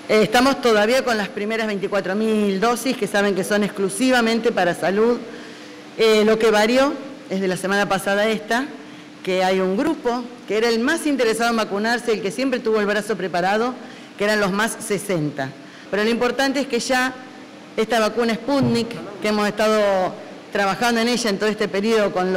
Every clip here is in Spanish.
Estamos todavía con las primeras 24.000 dosis que saben que son exclusivamente para salud. Lo que varió es de la semana pasada esta, que hay un grupo que era el más interesado en vacunarse, el que siempre tuvo el brazo preparado, que eran los más 60. Pero lo importante es que ya esta vacuna Sputnik, que hemos estado trabajando en ella en todo este periodo con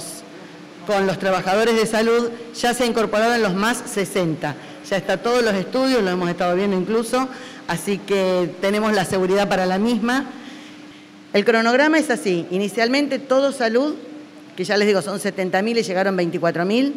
los trabajadores de salud, ya se ha incorporado en los más 60. Ya está todos los estudios, lo hemos estado viendo incluso, así que tenemos la seguridad para la misma. El cronograma es así, inicialmente todo salud, que ya les digo son 70.000 y llegaron 24.000.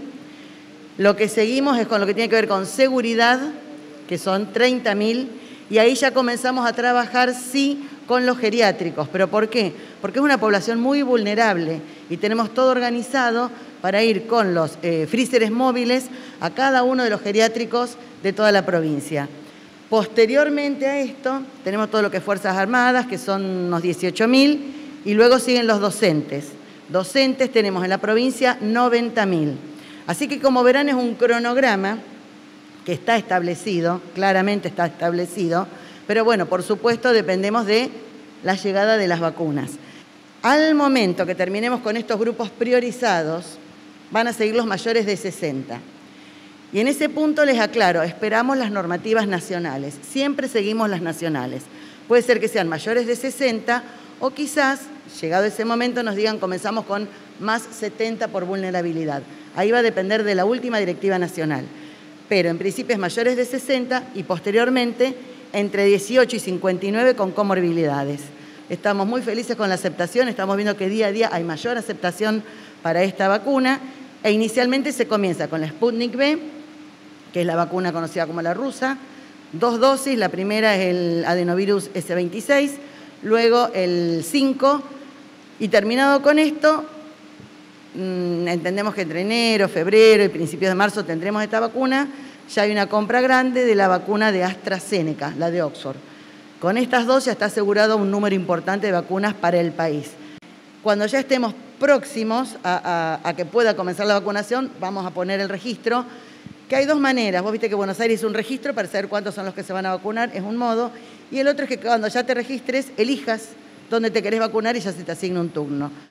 Lo que seguimos es con lo que tiene que ver con seguridad, que son 30.000, y ahí ya comenzamos a trabajar, sí, con los geriátricos. ¿Pero por qué? Porque es una población muy vulnerable y tenemos todo organizado para ir con los freezers móviles a cada uno de los geriátricos de toda la provincia. Posteriormente a esto, tenemos todo lo que es Fuerzas Armadas, que son unos 18.000, y luego siguen los docentes. Docentes tenemos en la provincia 90.000. Así que, como verán, es un cronograma que está establecido, claramente está establecido, pero bueno, por supuesto dependemos de la llegada de las vacunas. Al momento que terminemos con estos grupos priorizados, van a seguir los mayores de 60. Y en ese punto les aclaro, esperamos las normativas nacionales, siempre seguimos las nacionales. Puede ser que sean mayores de 60 o quizás, llegado ese momento, nos digan comenzamos con más 70 por vulnerabilidad. Ahí va a depender de la última directiva nacional. Pero en principio es mayores de 60 y posteriormente entre 18 y 59 con comorbilidades. Estamos muy felices con la aceptación, estamos viendo que día a día hay mayor aceptación para esta vacuna e inicialmente se comienza con la Sputnik V, que es la vacuna conocida como la rusa, 2 dosis, la primera es el adenovirus S26, luego el 5 y terminado con esto, entendemos que entre enero, febrero y principios de marzo tendremos esta vacuna. Ya hay una compra grande de la vacuna de AstraZeneca, la de Oxford. Con estas dos ya está asegurado un número importante de vacunas para el país. Cuando ya estemos próximos a que pueda comenzar la vacunación, vamos a poner el registro, que hay dos maneras. Vos viste que Buenos Aires hizo un registro para saber cuántos son los que se van a vacunar, es un modo, y el otro es que cuando ya te registres, elijas dónde te querés vacunar y ya se te asigna un turno.